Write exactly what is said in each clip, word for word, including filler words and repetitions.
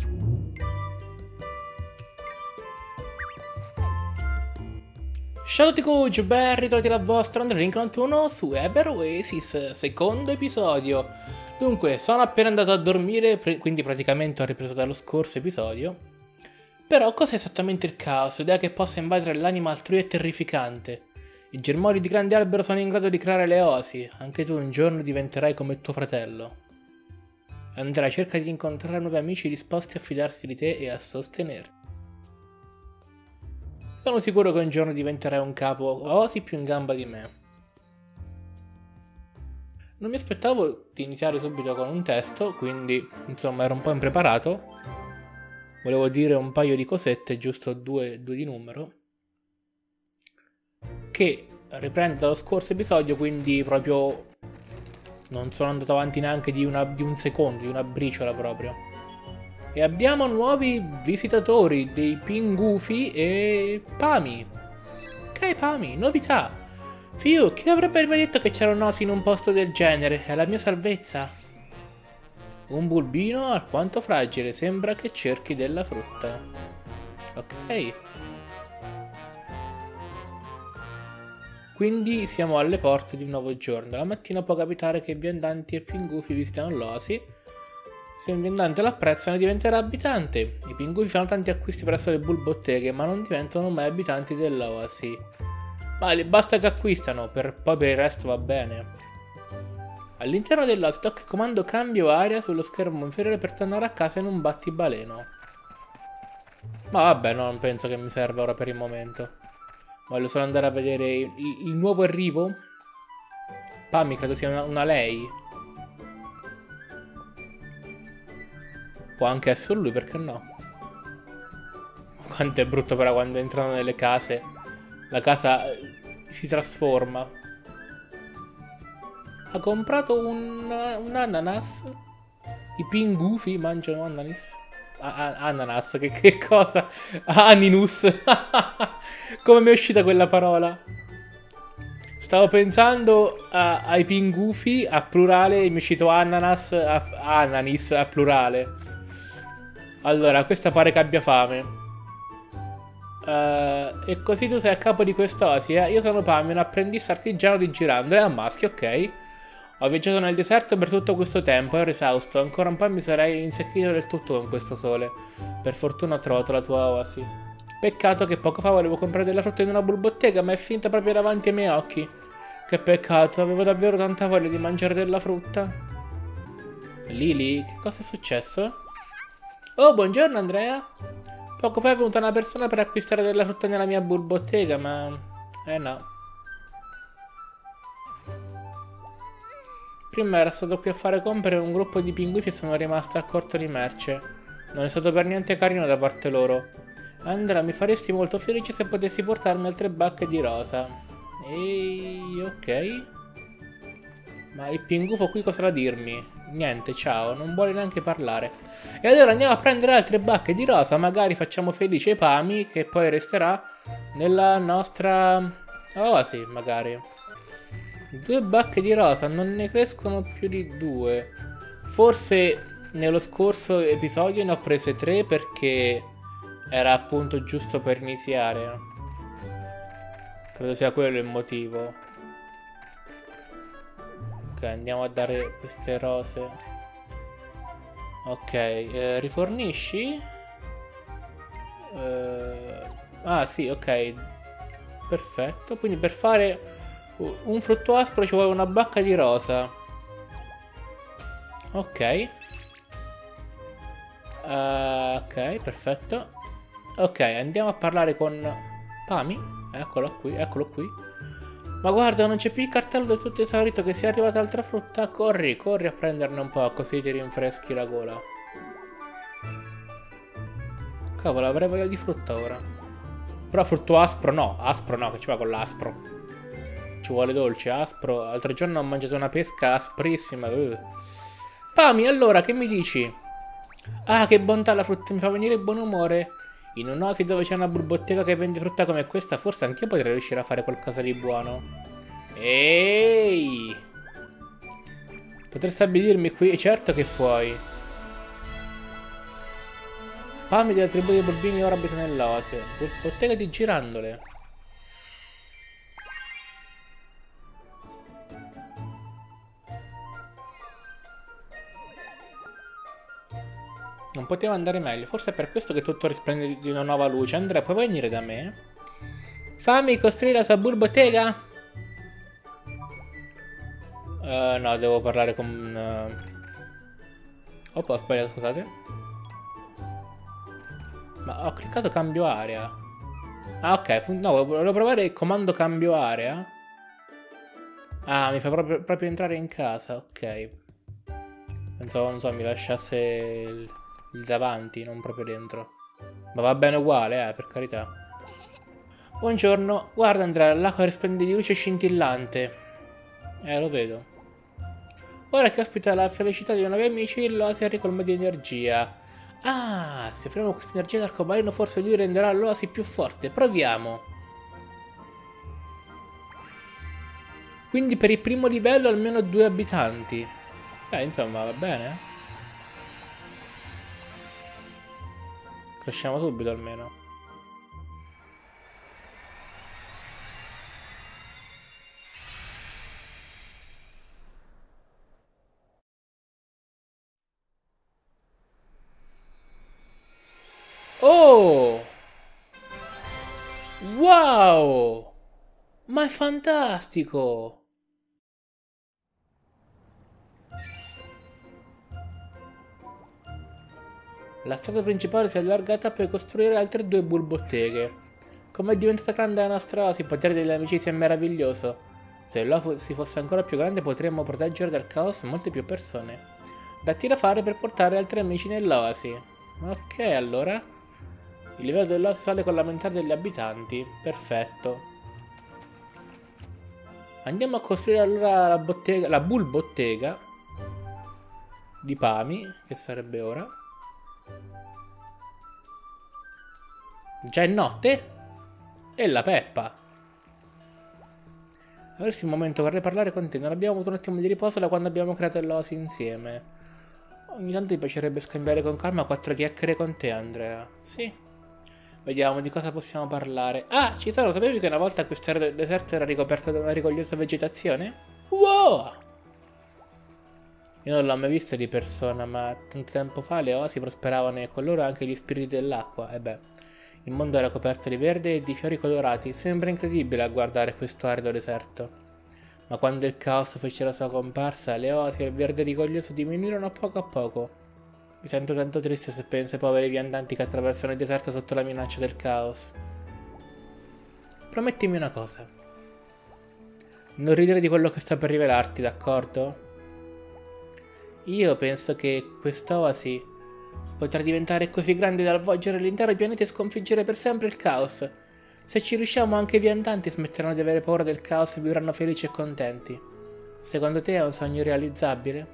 Ciao a tutti cucci, ben ritrovati la vostra Andrea novantuno su Ever Oasis, secondo episodio. Dunque, sono appena andato a dormire, quindi praticamente ho ripreso dallo scorso episodio. Però cos'è esattamente il caos? L'idea che possa invadere l'anima altrui è terrificante. I germogli di grande albero sono in grado di creare le oasi, anche tu un giorno diventerai come tuo fratello. Andrea, cerca di incontrare nuovi amici disposti a fidarsi di te e a sostenerti. Sono sicuro che un giorno diventerai un capo oasi più in gamba di me. Non mi aspettavo di iniziare subito con un testo, quindi insomma ero un po' impreparato. Volevo dire un paio di cosette, giusto due, due di numero, che riprende dallo scorso episodio, quindi proprio non sono andato avanti neanche di, una, di un secondo, di una briciola proprio. E abbiamo nuovi visitatori, dei Pingufi e Pami. Ok, Pami, novità. Fiu, chi avrebbe mai detto che c'era un osi in un posto del genere? È la mia salvezza. Un bulbino alquanto fragile, sembra che cerchi della frutta. Ok. Quindi siamo alle porte di un nuovo giorno. La mattina può capitare che viandanti e Pingufi visitano l'oasi. Se un viandante l'apprezza ne diventerà abitante. I pingufi fanno tanti acquisti presso le bulbotteghe, ma non diventano mai abitanti dell'oasi. Ma basta che acquistano, per, poi per il resto va bene. All'interno dell'oasi tocca il comando cambio aria sullo schermo inferiore per tornare a casa in un battibaleno. Ma vabbè, no, non penso che mi serva ora per il momento. Voglio solo andare a vedere il, il nuovo arrivo. Pami credo sia una, una lei. Può anche essere lui, perché no? Quanto è brutto però quando entrano nelle case. La casa si trasforma. Ha comprato un, un ananas. I pingufi mangiano ananas. A ananas, che, che cosa? Aninus. Come mi è uscita quella parola? Stavo pensando a, ai pingufi a plurale e mi è uscito ananas a, ananis a plurale. Allora, questa pare che abbia fame. Uh, e così tu sei a capo di quest'oasi, eh? Io sono Pami, un apprendista artigiano di girandole a maschio, ok? Ho viaggiato nel deserto per tutto questo tempo, ero esausto. Ancora un po' mi sarei insecchito del tutto con questo sole. Per fortuna ho trovato la tua oasi. Peccato che poco fa volevo comprare della frutta in una bulbottega, ma è finita proprio davanti ai miei occhi. Che peccato, avevo davvero tanta voglia di mangiare della frutta. Lily, che cosa è successo? Oh, buongiorno Andrea. Poco fa è venuta una persona per acquistare della frutta nella mia bulbottega, ma... Eh no. Prima era stato qui a fare compere un gruppo di pinguini e sono rimasto a corto di merce. Non è stato per niente carino da parte loro. Andrea, mi faresti molto felice se potessi portarmi altre bacche di rosa. Ehi, ok. Ma il pingufo qui cosa da dirmi? Niente, ciao, non vuole neanche parlare. E allora andiamo a prendere altre bacche di rosa, magari facciamo felice i Pami, che poi resterà nella nostra oasi, magari. Due bacche di rosa, non ne crescono più di due. Forse nello scorso episodio ne ho prese tre perché era appunto giusto per iniziare. Credo sia quello il motivo. Ok, andiamo a dare queste rose. Ok, eh, rifornisci? Eh, ah sì, ok. Perfetto, quindi per fare un frutto aspro ci vuole una bacca di rosa. Ok. Uh, ok, perfetto. Ok, andiamo a parlare con Pami. Eccolo qui, eccolo qui. Ma guarda, non c'è più il cartello del tutto esaurito, che sia arrivata altra frutta. Corri, corri a prenderne un po', così ti rinfreschi la gola. Cavolo, avrei voglia di frutta ora. Però frutto aspro no, aspro no, che ci va con l'aspro. Ci vuole dolce, aspro. L'altro giorno ho mangiato una pesca asprissima. Uh. Pami, allora, che mi dici? Ah, che bontà, la frutta mi fa venire buon umore. In un'oasi dove c'è una bulbottega che vende frutta come questa, forse anch'io potrei riuscire a fare qualcosa di buono. Ehi! Potrei stabilirmi qui? Certo che puoi. Pami della tribù dei Bulbini ora abita nell'oasi. Bottega di girandole. Non poteva andare meglio. Forse è per questo che tutto risplende di una nuova luce. Andrea, puoi venire da me? Fammi costruire la sua bottega? Uh, no, devo parlare con... Uh... Oh, ho sbagliato, scusate. Ma ho cliccato cambio area. Ah, ok. No, volevo provare il comando cambio area. Ah, mi fa proprio, proprio entrare in casa. Ok. Pensavo, non so, mi lasciasse il, il davanti, non proprio dentro. Ma va bene uguale, eh, per carità. Buongiorno. Guarda, Andrea, l'acqua risplende di luce scintillante. Eh, lo vedo. Ora che ospita la felicità di nuovi amici, l'oasi è ricolma di energia. Ah, se offriamo questa energia d'arcobaleno, forse lui renderà l'oasi più forte. Proviamo. Quindi per il primo livello almeno due abitanti. Eh, insomma, va bene. Cresciamo subito almeno. Oh! Wow! Ma è fantastico! La strada principale si è allargata per costruire altre due bulbotteghe. Come è diventata grande la nostra oasi, il potere dell'amicizia è meraviglioso. Se l'oasi fosse ancora più grande potremmo proteggere dal caos molte più persone. Datti da fare per portare altri amici nell'oasi. Ok, allora... Il livello dell'oasi sale con l'aumentare degli abitanti. Perfetto. Andiamo a costruire allora la bottega, la bulbottega di Pami, che sarebbe ora. Già è notte? E la Peppa. Avresti un momento, vorrei parlare con te. Non abbiamo avuto un attimo di riposo da quando abbiamo creato l'oasi insieme. Ogni tanto mi piacerebbe scambiare con calma quattro chiacchiere con te, Andrea. Sì. Vediamo di cosa possiamo parlare. Ah, ci sono, sapevi che una volta questo deserto era ricoperto da una rigogliosa vegetazione? Wow! Io non l'ho mai visto di persona, ma tanto tempo fa le oasi prosperavano e con loro anche gli spiriti dell'acqua. E beh, il mondo era coperto di verde e di fiori colorati. Sembra incredibile a guardare questo arido deserto. Ma quando il caos fece la sua comparsa, le oasi e il verde rigoglioso diminuirono a poco a poco. Mi sento tanto triste se penso ai poveri viandanti che attraversano il deserto sotto la minaccia del caos. Promettimi una cosa. Non ridere di quello che sto per rivelarti, d'accordo? Io penso che quest'oasi potrà diventare così grande da avvolgere l'intero pianeta e sconfiggere per sempre il caos. Se ci riusciamo, anche i viandanti smetteranno di avere paura del caos e vivranno felici e contenti. Secondo te è un sogno realizzabile?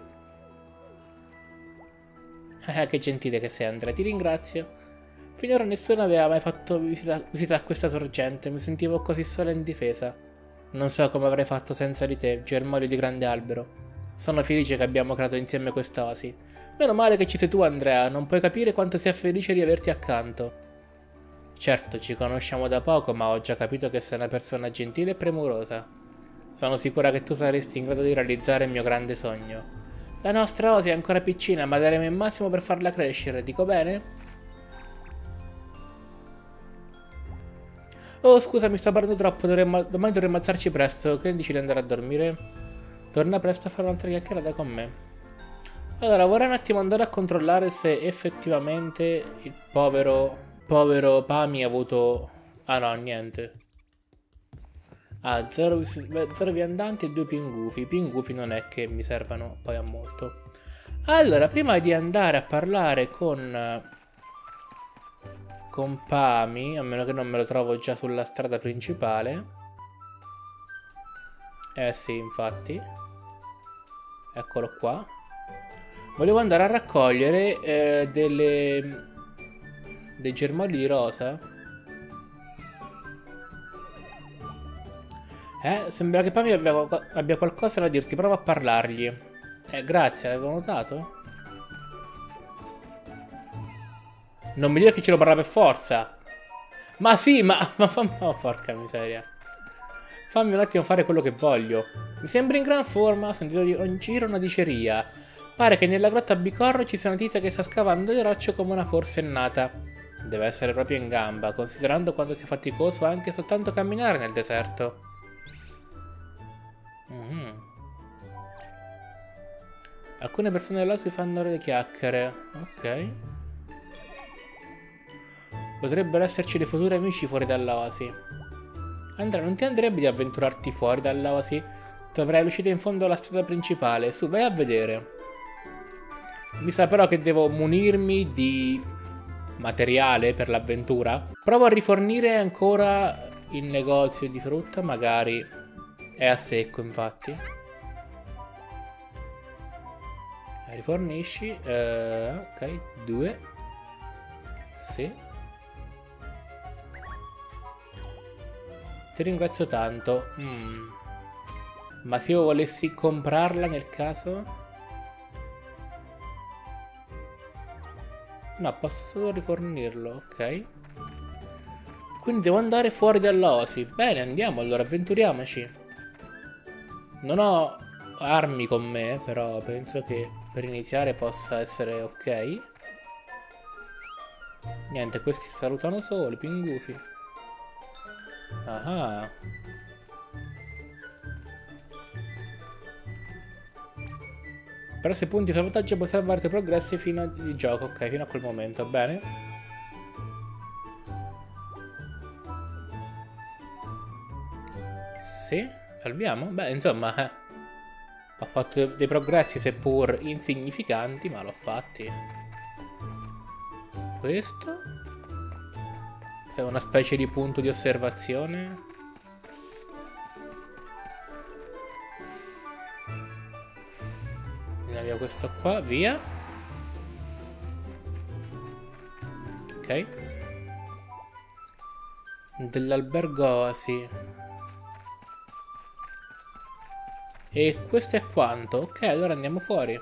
Eh, che gentile che sei, Andrea, ti ringrazio. Finora nessuno aveva mai fatto visita, visita a questa sorgente, mi sentivo così sola e indifesa. Non so come avrei fatto senza di te, germoglio di grande albero. Sono felice che abbiamo creato insieme quest'oasi. Meno male che ci sei tu, Andrea, non puoi capire quanto sia felice di averti accanto. Certo, ci conosciamo da poco, ma ho già capito che sei una persona gentile e premurosa. Sono sicura che tu saresti in grado di realizzare il mio grande sogno. La nostra oasi è ancora piccina, ma daremo il massimo per farla crescere, dico bene? Oh, scusa, mi sto parlando troppo, dovremmo, domani dovremmo alzarci presto, che dici di andare a dormire? Torna presto a fare un'altra chiacchierata con me. Allora, vorrei un attimo andare a controllare se effettivamente il povero, povero Pami ha avuto... Ah no, niente. Ah, zero, zero viandanti e due pingufi. I pingufi non è che mi servano poi a molto. Allora, prima di andare a parlare con... Con Pami, a meno che non me lo trovo già sulla strada principale. Eh sì, infatti. Eccolo qua. Volevo andare a raccogliere eh, delle... dei germogli di rosa. Eh, sembra che Pami abbia, abbia qualcosa da dirti, prova a parlargli. Eh, grazie, l'avevo notato? Non mi dire che ce lo parla per forza. Ma sì, ma... ma, ma oh, porca miseria. Fammi un attimo fare quello che voglio. Mi sembra in gran forma. Ho sentito in giro una diceria. Pare che nella grotta bicorno ci sia una tizia che sta scavando le rocce come una forsennata. Deve essere proprio in gamba, considerando quanto sia faticoso anche soltanto camminare nel deserto. Mm-hmm. Alcune persone là si fanno le chiacchiere. Ok. Potrebbero esserci dei futuri amici fuori dall'oasi. Andrea, non ti andrebbe di avventurarti fuori dall'oasi? Dovrai uscire in fondo alla strada principale. Su, vai a vedere. Mi sa però che devo munirmi di materiale per l'avventura. Provo a rifornire ancora il negozio di frutta, magari è a secco, infatti. Rifornisci. Eh, ok, due. Sì. Ti ringrazio tanto. Mm. Ma se io volessi comprarla nel caso? No, posso solo rifornirlo, ok. Quindi devo andare fuori dall'oasi. Bene, andiamo allora, avventuriamoci. Non ho armi con me, però penso che per iniziare possa essere ok. Niente, questi salutano solo, pingufi. Ah. Però se punti salvataggio puoi salvare i tuoi progressi fino a di gioco, ok, fino a quel momento, bene. Sì, salviamo? Beh, insomma, eh. Ho fatto dei progressi seppur insignificanti, ma l'ho fatti. Questo? È una specie di punto di osservazione. Andiamo via questo qua, via. Ok. Dell'albergo oasi. E questo è quanto? Ok, allora andiamo fuori.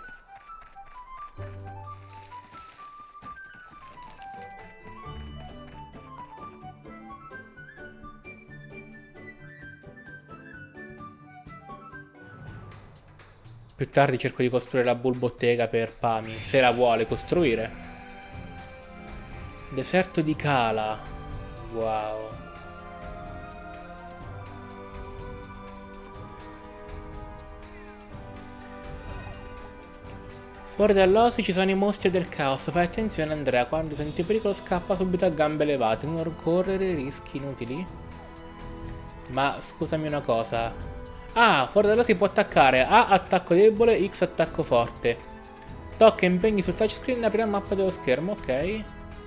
Più tardi cerco di costruire la bulbottega per Pami, se la vuole costruire. Deserto di Kala. Wow. Fuori dall'oasi ci sono i mostri del caos. Fai attenzione, Andrea, quando senti pericolo scappa subito a gambe levate. Non correre rischi inutili. Ma scusami una cosa. Ah, fuori da là si può attaccare. A attacco debole, X attacco forte. Tocca impegni sul touchscreen la prima mappa dello schermo, ok.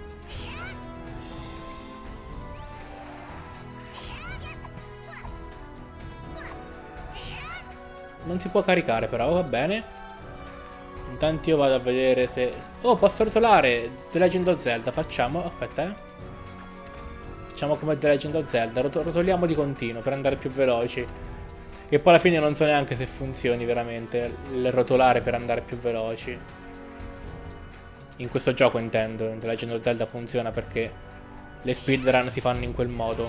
Non si può caricare però, va bene. Intanto io vado a vedere se... Oh, posso rotolare The Legend of Zelda, facciamo... Aspetta, eh. Facciamo come The Legend of Zelda, Rot rotoliamo di continuo per andare più veloci. Che poi alla fine non so neanche se funzioni veramente il rotolare per andare più veloci. In questo gioco intendo, in The Legend of Zelda funziona perché le speedrun si fanno in quel modo.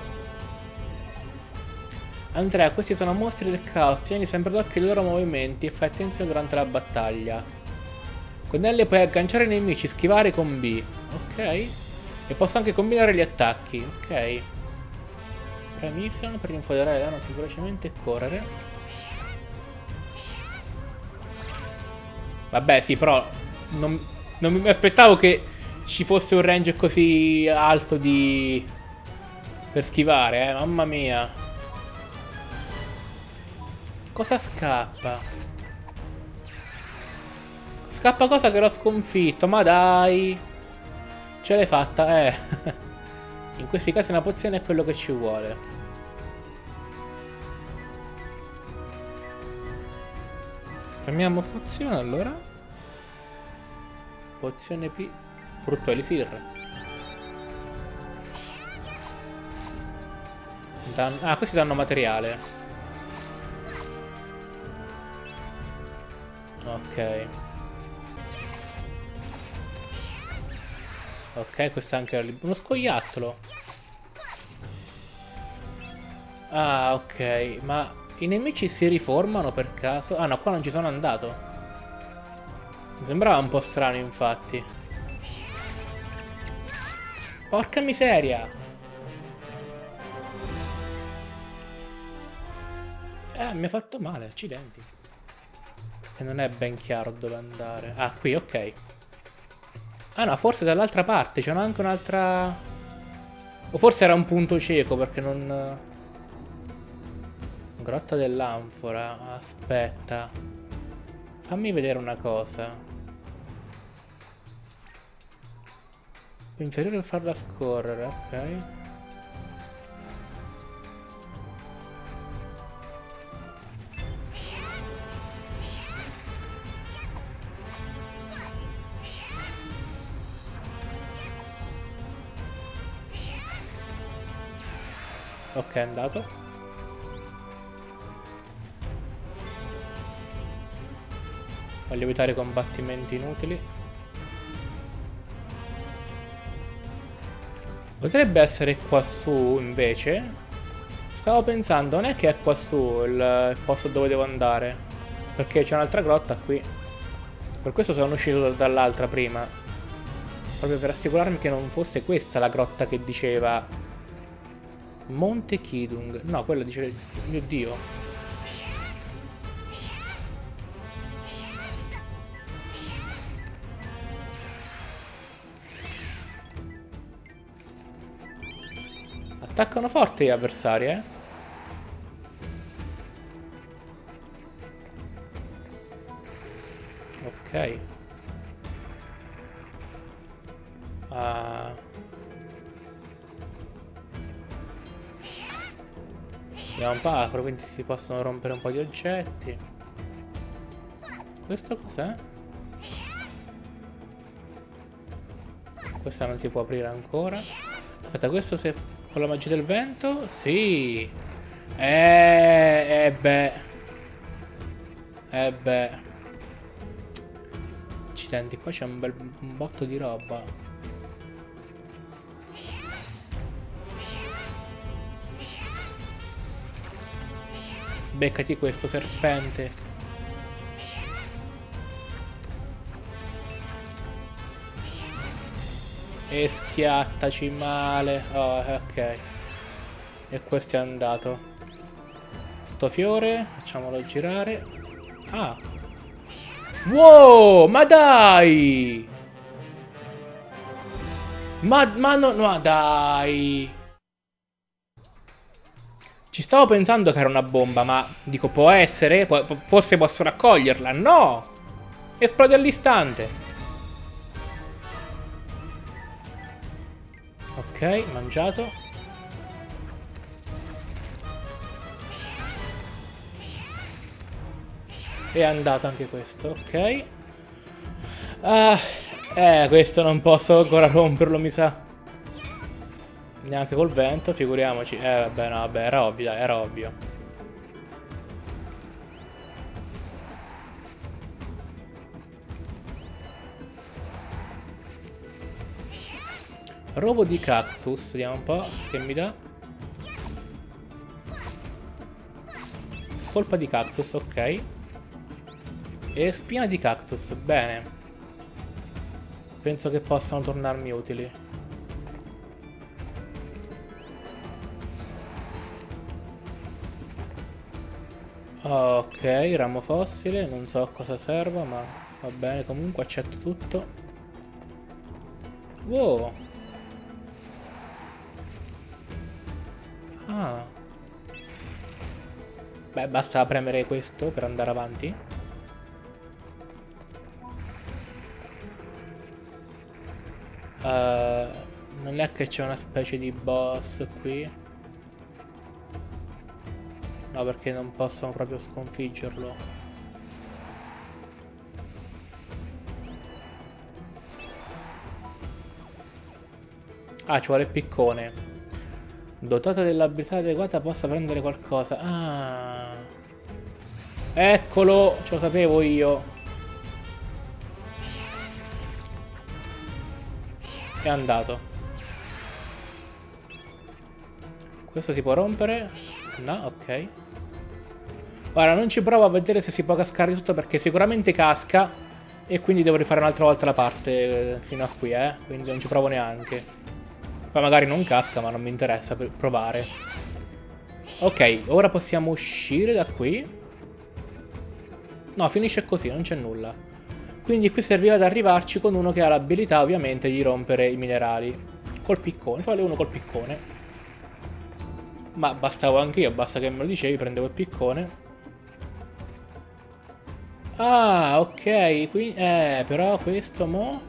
Andrea, questi sono mostri del caos, tieni sempre d'occhio i loro movimenti e fai attenzione durante la battaglia. Con L puoi agganciare i nemici, schivare con B, ok. E posso anche combinare gli attacchi, ok. Premi Y per infoderare danno più velocemente e correre. Vabbè sì, però non, non mi aspettavo che ci fosse un range così alto di... per schivare, eh, mamma mia. Cosa scappa? Scappa cosa che l'ho sconfitto, ma dai. Ce l'hai fatta, eh. In questi casi una pozione è quello che ci vuole. Prendiamo pozione allora. Pozione P. Frutto elisir. Dan ah, questi danno materiale. Ok. Ok, questo è anche uno scoiattolo. Ah, ok. Ma i nemici si riformano per caso? Ah no, qua non ci sono andato. Mi sembrava un po' strano, infatti. Porca miseria! Eh, mi ha fatto male, accidenti. Perché non è ben chiaro dove andare. Ah, qui, ok. Ah no, forse dall'altra parte c'è anche un'altra... O forse era un punto cieco perché non... Grotta dell'anfora. Aspetta. Fammi vedere una cosa. Inferiore per farla scorrere, ok. Ok, è andato. Voglio evitare combattimenti inutili. Potrebbe essere qua su, invece. Stavo pensando, non è che è qua su il, il posto dove devo andare. Perché c'è un'altra grotta qui. Per questo sono uscito dall'altra prima. Proprio per assicurarmi che non fosse questa la grotta che diceva... Monte Kidung. No, quella dice... Mio Dio. Attaccano forte gli avversari, eh. Ok. Ah... Vediamo un po', quindi si possono rompere un po' di oggetti. Questo cos'è? Questa non si può aprire ancora. Aspetta, questo se... con la magia del vento? Sì! Eh, eh beh. Eh beh. Accidenti, qua c'è un bel un botto di roba. Beccati questo serpente. E schiattaci male. Oh, ok. E questo è andato. Sto fiore, facciamolo girare. Ah. Wow, ma dai! Ma, ma no, ma dai! Ci stavo pensando che era una bomba, ma dico, può essere? Pu- forse posso raccoglierla? No! Esplode all'istante. Ok, mangiato. È andato anche questo, ok. Ah, eh, questo non posso ancora romperlo, mi sa. Neanche col vento, figuriamoci. Eh, vabbè, no, vabbè, era ovvio, dai, era ovvio. Rovo di cactus, vediamo un po' che mi dà. Colpa di cactus, ok. E spina di cactus, bene. Penso che possano tornarmi utili. Ok, ramo fossile, non so a cosa serva, ma va bene, comunque accetto tutto. Wow. Ah. Beh, basta premere questo per andare avanti. Uh, non è che c'è una specie di boss qui. No, perché non possono proprio sconfiggerlo. Ah, ci vuole il piccone. Dotata dell'abilità adeguata possa prendere qualcosa. Ah. Eccolo, ce lo sapevo io. È andato. Questo si può rompere? No, ok. Ora non ci provo a vedere se si può cascare di tutto, perché sicuramente casca. E quindi devo rifare un'altra volta la parte fino a qui, eh. Quindi non ci provo neanche. Poi magari non casca, ma non mi interessa per provare. Ok, ora possiamo uscire da qui. No, finisce così, non c'è nulla. Quindi qui serviva ad arrivarci con uno che ha l'abilità ovviamente di rompere i minerali. Col piccone, cioè uno col piccone. Ma bastavo anche io, basta che me lo dicevi, prendevo il piccone. Ah, ok, quindi... Eh, però questo mo...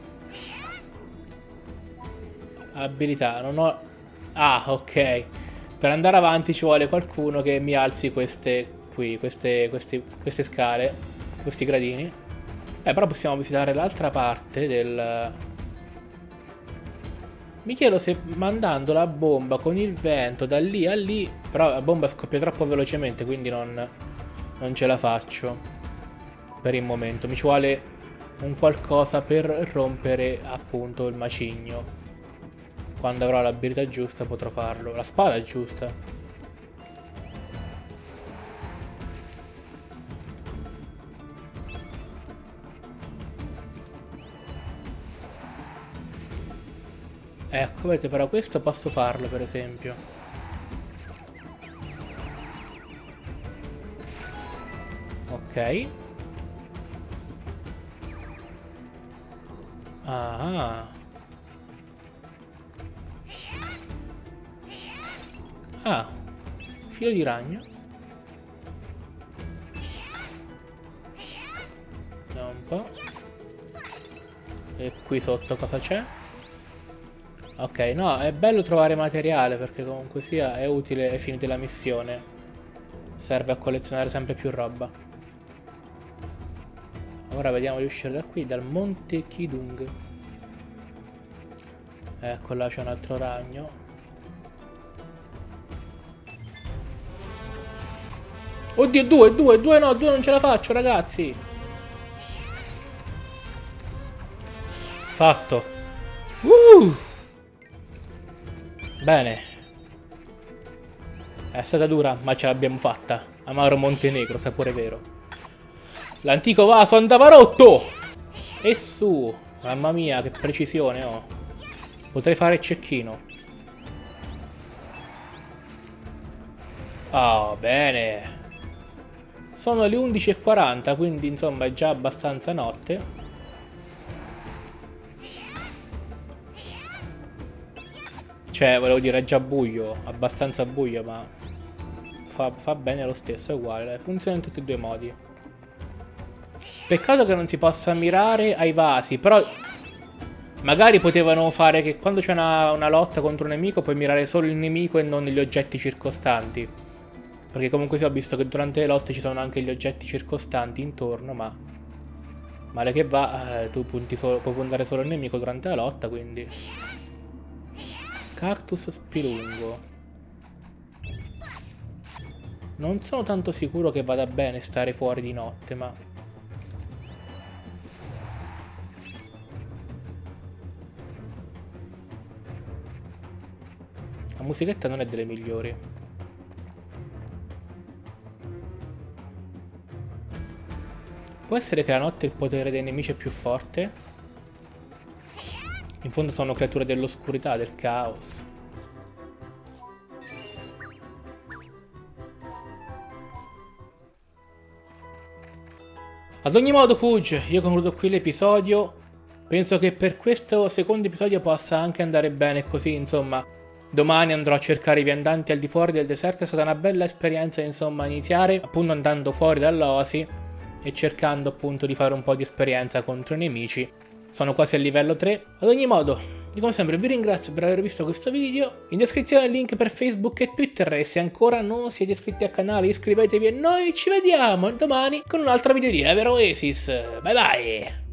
Abilità, non ho... Ah, ok. Per andare avanti ci vuole qualcuno che mi alzi queste... Qui, queste, queste, queste scale, questi gradini. Eh, però possiamo visitare l'altra parte del... Mi chiedo se mandando la bomba con il vento da lì a lì... Però la bomba scoppia troppo velocemente, quindi non, non ce la faccio. Per il momento. Mi ci vuole un qualcosa per rompere appunto il macigno. Quando avrò l'abilità giusta potrò farlo. La spada giusta. Ecco, vedete, però questo posso farlo, per esempio. Ok. Ah. Ah. Filo di ragno. Vediamo un po'. E qui sotto cosa c'è? Ok, no, è bello trovare materiale perché comunque sia è utile ai fini della missione. Serve a collezionare sempre più roba. Ora vediamo di uscire da qui, dal Monte Kidung. Ecco, là c'è un altro ragno. Oddio, due, due, due no, due non ce la faccio, ragazzi. Fatto. Uh! Bene. È stata dura, ma ce l'abbiamo fatta. Amaro Montenegro, sapore vero. L'antico vaso andava rotto! E su. Mamma mia, che precisione ho. Potrei fare cecchino. Oh, bene. Sono le undici e quaranta, quindi insomma è già abbastanza notte. Cioè, volevo dire, è già buio, abbastanza buio, ma fa, fa bene lo stesso, è uguale, funziona in tutti e due i modi. Peccato che non si possa mirare ai vasi, però magari potevano fare che quando c'è una, una lotta contro un nemico puoi mirare solo il nemico e non gli oggetti circostanti. Perché comunque sì, ho visto che durante le lotte ci sono anche gli oggetti circostanti intorno, ma male che va, eh, tu punti solo, puoi puntare solo il nemico durante la lotta, quindi... Cactus spilungo. Non sono tanto sicuro che vada bene stare fuori di notte, ma... La musichetta non è delle migliori. Può essere che la notte il potere dei nemici è più forte? In fondo sono creature dell'oscurità, del caos. Ad ogni modo, Pudge, io concludo qui l'episodio. Penso che per questo secondo episodio possa anche andare bene così, insomma. Domani andrò a cercare i viandanti al di fuori del deserto. È stata una bella esperienza, insomma, iniziare appunto andando fuori dall'oasi e cercando appunto di fare un po' di esperienza contro i nemici. Sono quasi a livello tre. Ad ogni modo, come sempre vi ringrazio per aver visto questo video. In descrizione il link per Facebook e Twitter. E se ancora non siete iscritti al canale iscrivetevi e noi ci vediamo domani con un altro video di Ever Oasis. Bye bye!